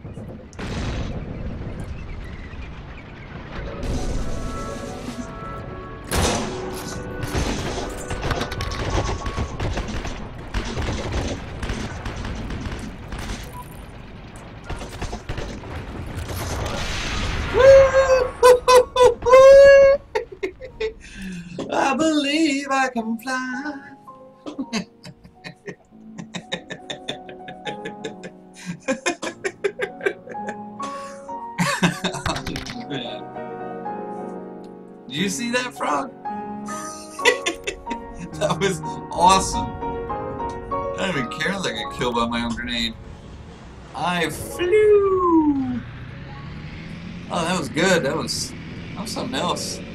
I believe I can fly. Oh, man. Did you see that, Frog? That was awesome. I don't even care that I got killed by my own grenade. I flew. Oh, that was good. That was something else.